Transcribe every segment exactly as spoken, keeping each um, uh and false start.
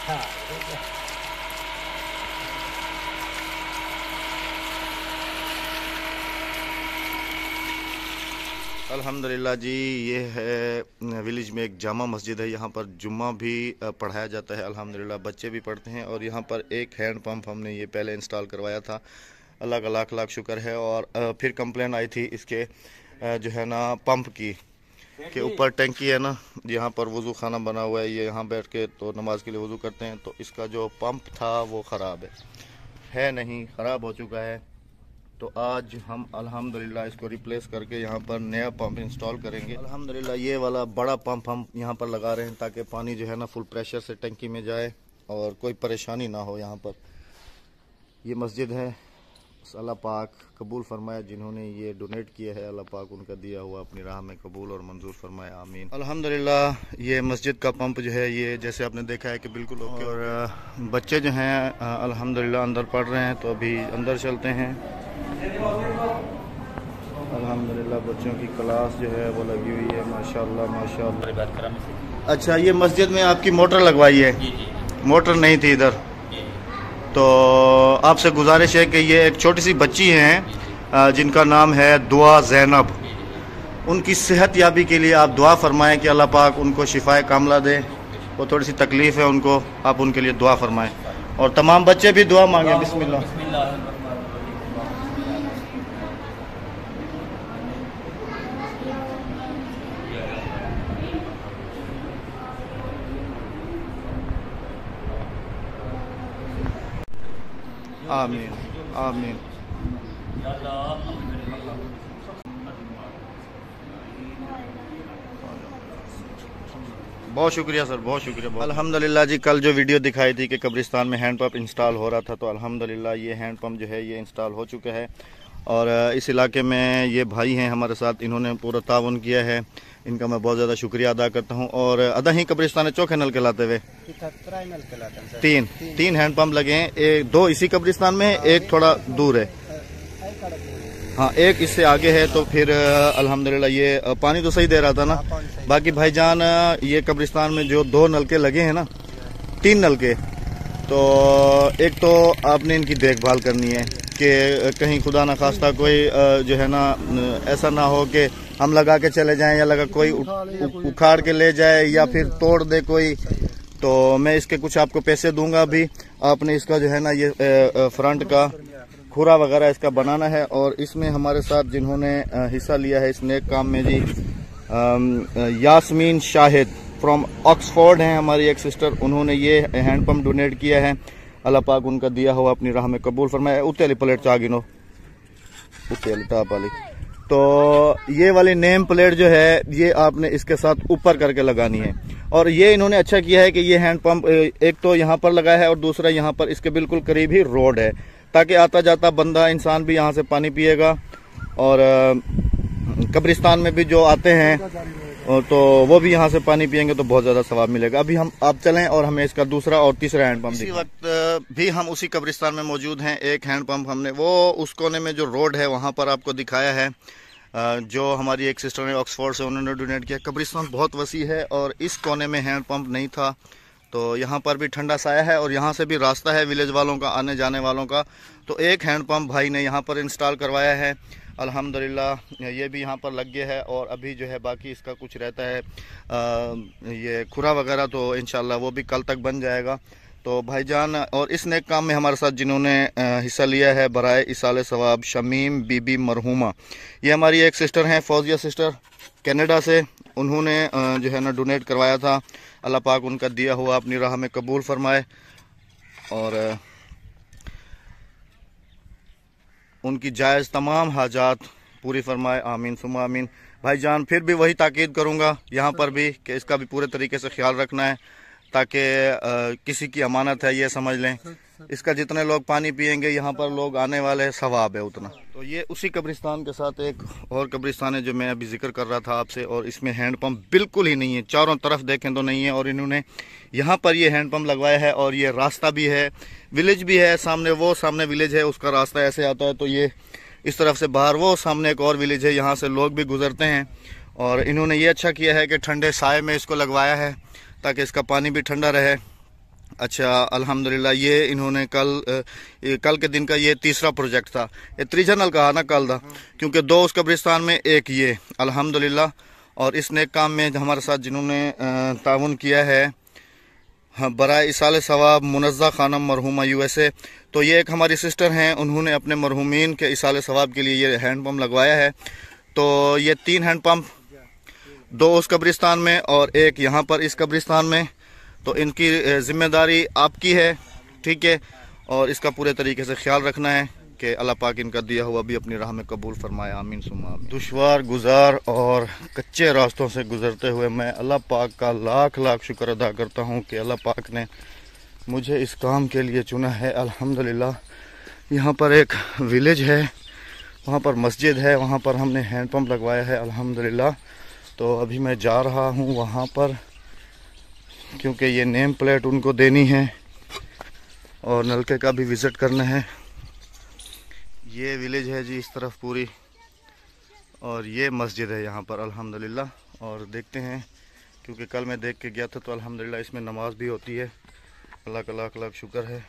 अल्हम्दुलिल्लाह जी, ये है विलेज में एक जामा मस्जिद है। यहाँ पर जुम्मा भी पढ़ाया जाता है। अल्हम्दुलिल्लाह बच्चे भी पढ़ते हैं। और यहाँ पर एक हैंड पंप हमने ये पहले इंस्टॉल करवाया था। अल्लाह का लाख लाख शुक्र है। और फिर कंप्लेन आई थी इसके जो है ना पंप की, के ऊपर टंकी है ना, यहाँ पर वज़ू खाना बना हुआ है, ये यहाँ बैठ के तो नमाज के लिए वज़ू करते हैं। तो इसका जो पंप था वो ख़राब है है नहीं ख़राब हो चुका है। तो आज हम अल्हम्दुलिल्लाह इसको रिप्लेस करके यहाँ पर नया पंप इंस्टॉल करेंगे। अल्हम्दुलिल्लाह ये वाला बड़ा पंप हम यहाँ पर लगा रहे हैं ताकि पानी जो है ना फुल प्रेशर से टंकी में जाए और कोई परेशानी ना हो। यहाँ पर ये मस्जिद है, अल्लाह पाक कबूल फरमाए। जिन्होंने ये डोनेट किया है अल्लाह पाक उनका दिया हुआ अपनी राह में कबूल और मंजूर फरमाए, आमीन। अल्हम्दुलिल्लाह ये मस्जिद का पंप जो है ये जैसे आपने देखा है कि बिल्कुल ओके। और बच्चे जो हैं अल्हम्दुलिल्लाह अंदर पढ़ रहे हैं, तो अभी अंदर चलते हैं। अल्हम्दुलिल्लाह बच्चों की क्लास जो है वो लगी हुई है, माशाल्लाह माशाल्लाह। अच्छा, ये मस्जिद में आपकी मोटर लगवाई है? जी जी। मोटर नहीं थी इधर, तो आपसे गुजारिश है कि ये एक छोटी सी बच्ची हैं जिनका नाम है दुआ ज़ैनब, उनकी सेहत याबी के लिए आप दुआ फरमाएं कि अल्लाह पाक उनको शिफाए कामला दे। वो थोड़ी सी तकलीफ़ है उनको, आप उनके लिए दुआ फरमाएं। और तमाम बच्चे भी दुआ मांगे। बिस्मिल्लाह। आमीन आमीन। बहुत शुक्रिया सर, बहुत शुक्रिया। अल्हम्दुलिल्लाह जी, कल जो वीडियो दिखाई थी कि कब्रिस्तान में हैंड पंप इंस्टॉल हो रहा था, तो अल्हम्दुलिल्लाह ये हैंड पंप जो है ये इंस्टॉल हो चुका है। और इस इलाके में ये भाई हैं हमारे साथ, इन्होंने पूरा ताउन किया है, इनका मैं बहुत ज़्यादा शुक्रिया अदा करता हूँ। और अदा ही कब्रिस्तान चौके नल के लाते हुए तीन तीन हैंड पंप लगे हैं, एक दो इसी कब्रिस्तान में है, एक थोड़ा दूर है। हाँ, एक इससे आगे है। तो फिर अल्हम्दुलिल्लाह ये पानी तो सही दे रहा था ना। बाकी भाईजान ये कब्रिस्तान में जो दो नलके लगे हैं ना, तीन नलके, तो एक तो आपने इनकी देखभाल करनी है कि कहीं खुदा ना खास्ता कोई जो है ना ऐसा ना हो कि हम लगा के चले जाएं या लगा कोई उखाड़ के ले जाए या फिर तोड़ दे कोई। तो मैं इसके कुछ आपको पैसे दूंगा, अभी आपने इसका जो है ना ये फ्रंट का खुरा वगैरह इसका बनाना है। और इसमें हमारे साथ जिन्होंने हिस्सा लिया है इस नेक काम में जी, यास्मीन शाहिद फ्रॉम ऑक्सफोर्ड हैं हमारी एक सिस्टर, उन्होंने ये हैंड पंप डोनेट किया है। अल्लाह पाक उनका दिया हुआ अपनी राह में कबूल फरमाए। उत्ते वाली प्लेट चाह गिनो, उत्ते वाली टॉप वाली। तो ये वाली नेम प्लेट जो है ये आपने इसके साथ ऊपर करके लगानी है। और ये इन्होंने अच्छा किया है कि ये हैंड पंप एक तो यहाँ पर लगा है और दूसरा यहाँ पर इसके बिल्कुल करीब ही रोड है, ताकि आता जाता बंदा इंसान भी यहाँ से पानी पिएगा। और कब्रिस्तान में भी जो आते हैं तो वो भी यहाँ से पानी पियेंगे तो बहुत ज्यादा सवाब मिलेगा। अभी हम आप चलें और हमें इसका दूसरा और तीसरा हैंड पंप इसी वक्त भी हम उसी कब्रिस्तान में मौजूद हैं। एक हैंड पंप हमने वो उस कोने में जो रोड है वहाँ पर आपको दिखाया है, जो हमारी एक सिस्टर ने ऑक्सफोर्ड से उन्होंने डोनेट किया। कब्रिस्तान बहुत वसी है और इस कोने में हैंड पंप नहीं था, तो यहाँ पर भी ठंडा साया है और यहाँ से भी रास्ता है विलेज वालों का, आने जाने वालों का। तो एक हैंड पंप भाई ने यहाँ पर इंस्टॉल करवाया है। अल्हम्दुलिल्लाह ये भी यहाँ पर लग गया है। और अभी जो है बाकी इसका कुछ रहता है आ, ये खुरा वगैरह, तो इंशाल्लाह वो भी कल तक बन जाएगा। तो भाईजान और इस नेक काम में हमारे साथ जिन्होंने हिस्सा लिया है बराए इसाले सवाब, शमीम बीबी मरहुमा, ये हमारी एक सिस्टर हैं फौजिया सिस्टर कनाडा से, उन्होंने जो है ना डोनेट करवाया था। अल्लाह पाक उनका दिया हुआ अपनी राह में कबूल फरमाए और उनकी जायज़ तमाम हाजात पूरी फरमाए, आमीन सुमा आमीन। भाईजान फिर भी वही ताकीद करूँगा यहाँ पर भी कि इसका भी पूरे तरीके से ख्याल रखना है, ताकि किसी की अमानत है ये समझ लें। इसका जितने लोग पानी पिएंगे यहाँ पर लोग आने वाले हैं, सवाब है उतना। तो ये उसी कब्रिस्तान के साथ एक और कब्रिस्तान है जो मैं अभी जिक्र कर रहा था आपसे, और इसमें हैंड पंप बिल्कुल ही नहीं है, चारों तरफ देखें तो नहीं है। और इन्होंने यहाँ पर ये हैंड पंप लगवाया है और ये रास्ता भी है, विलेज भी है सामने, वो सामने विलेज है उसका रास्ता ऐसे आता है, तो ये इस तरफ से बाहर, वो सामने एक और विलेज है, यहाँ से लोग भी गुजरते हैं। और इन्होंने ये अच्छा किया है कि ठंडे साए में इसको लगवाया है ताकि इसका पानी भी ठंडा रहे अच्छा अल्हम्दुलिल्लाह, ये इन्होंने कल ये कल के दिन का ये तीसरा प्रोजेक्ट था। ये त्रिजनल कहा ना कल दा, क्योंकि दो उस कब्रिस्तान में एक ये अल्हम्दुलिल्लाह। और इस नेक काम में हमारे साथ जिन्होंने ताउन किया है, हाँ, बराए इसाले सवाब मुनज़्ज़ा खानम मरहुमा यूएसए, तो ये एक हमारी सिस्टर हैं, उन्होंने अपने मरहुमीन के इसाले सवाब के लिए ये हैंड पम्प लगवाया है। तो ये तीन हैंड पम्प, दो उस कब्रिस्तान में और एक यहाँ पर इस कब्रिस्तान में, तो इनकी जिम्मेदारी आपकी है, ठीक है। और इसका पूरे तरीके से ख्याल रखना है कि अल्लाह पाक इनका दिया हुआ भी अपनी राह में कबूल फरमाए, आमीन सुम्मा आमीन। दुश्वार गुजार और कच्चे रास्तों से गुजरते हुए मैं अल्लाह पाक का लाख लाख शुक्र अदा करता हूँ कि अल्लाह पाक ने मुझे इस काम के लिए चुना है, अल्हम्दुलिल्लाह। यहाँ पर एक विलेज है, वहाँ पर मस्जिद है, वहाँ पर हमने हैंड पम्प लगवाया है, अल्हम्दुलिल्लाह। तो अभी मैं जा रहा हूँ वहाँ पर, क्योंकि ये नेम प्लेट उनको देनी है और नलके का भी विज़िट करना है। ये विलेज है जी इस तरफ पूरी, और ये मस्जिद है यहाँ पर, अल्हम्दुलिल्लाह। और देखते हैं, क्योंकि कल मैं देख के गया था, तो अल्हम्दुलिल्लाह इसमें नमाज भी होती है, अल्लाह का लाख लाख शुक्र है।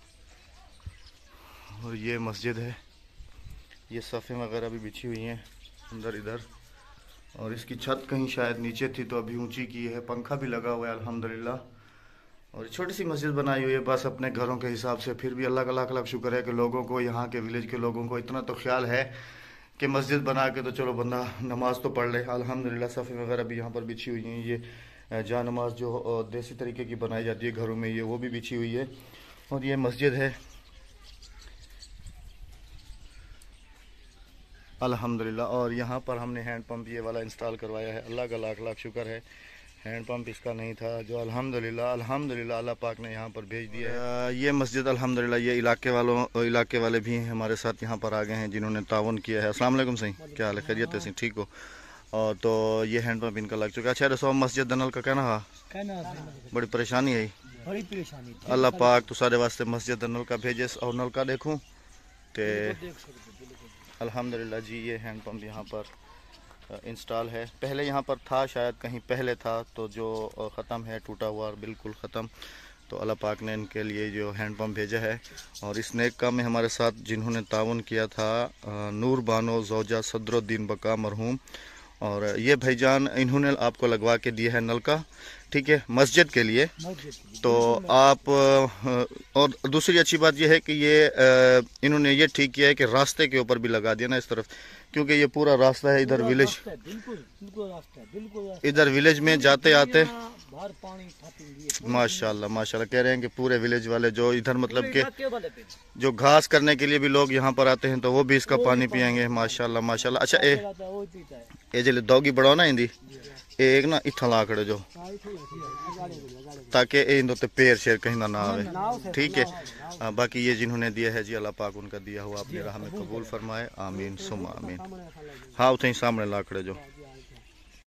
और ये मस्जिद है, ये सफ़े वगैरह भी बिछी हुई हैं अंदर इधर, और इसकी छत कहीं शायद नीचे थी तो अभी ऊंची की है, पंखा भी लगा हुआ है अल्हम्दुलिल्लाह। और छोटी सी मस्जिद बनाई हुई है बस अपने घरों के हिसाब से, फिर भी अल्लाह का लाख लाख शुक्र है कि लोगों को, यहाँ के विलेज के लोगों को इतना तो ख्याल है कि मस्जिद बना के तो चलो बंदा नमाज तो पढ़ ले, अल्हम्दुलिल्लाह। सफ़े वगैरह भी यहाँ पर बिछी हुई हैं, ये जा नमाज जो देसी तरीके की बनाई जाती है घरों में, ये वो भी बिछी हुई है। और ये मस्जिद है अल्हम्दुलिल्लाह। और यहाँ पर हमने हैंड पंप ये वाला इंस्टॉल करवाया है, अल्लाह का लाख लाख शुक्र है। हैंड पंप इसका नहीं था जो अल्हम्दुलिल्लाह अल्हम्दुलिल्लाह अल्लाह पाक ने यहाँ पर भेज दिया है। ये मस्जिद अल्हम्दुलिल्लाह, ये इलाके वालों इलाके वाले भी हमारे साथ यहाँ पर आ गए हैं जिन्होंने ताउन किया है। अस्सलाम वालेकुम सही, क्या हाल है, खैरियत है सही, ठीक हो? और तो ये हैंड पंप इनका लग चुका है। अच्छा रसो मस्जिद दनल का कहना हा बड़ी परेशानी है, बड़ी परेशानी, अल्लाह पाक तो सारे वास्ते मस्जिद दनल का भेजे। और नल का देखूँ तो अल्हम्दुलिल्लाह जी ये हैंड पंप यहाँ पर इंस्टॉल है। पहले यहाँ पर था, शायद कहीं पहले था, तो जो ख़त्म है, टूटा हुआ और बिल्कुल ख़त्म, तो अल्लाह पाक ने इनके लिए जो हैंड पंप भेजा है। और इस नेक काम में हमारे साथ जिन्होंने ताउन किया था, नूर बानो ज़ौजा सदरुद्दीन बका मरहूम, और ये भाईजान इन्होंने आपको लगवा के दिया है नल का, ठीक है, मस्जिद के लिए। तो आप, और दूसरी अच्छी बात यह है कि ये इन्होंने ये ठीक किया है कि रास्ते के ऊपर भी लगा दिया ना इस तरफ, क्योंकि ये पूरा रास्ता है इधर विलेज, इधर विलेज में जाते आते माशाल्लाह माशाल्लाह कह रहे हैं कि पूरे विलेज वाले जो इधर मतलब के जो घास करने के लिए भी लोग यहाँ पर आते हैं तो वो भी इसका पानी पियेंगे, माशाल्लाह माशाल्लाह। अच्छा ए ए जले दौगी बढ़ाओ ना इंदी एक ना इत्था ला खड़े जो, ताकि इन दो पैर शेर कहीं ना ना आवे, ठीक है। आ, बाकी ये जिन्होंने दिया है जी अल्लाह पाक उनका दिया हुआ अपनी राह में कबूल फरमाए, आमीन सुम्मा आमीन। हाँ उठे सामने ला खड़े जो।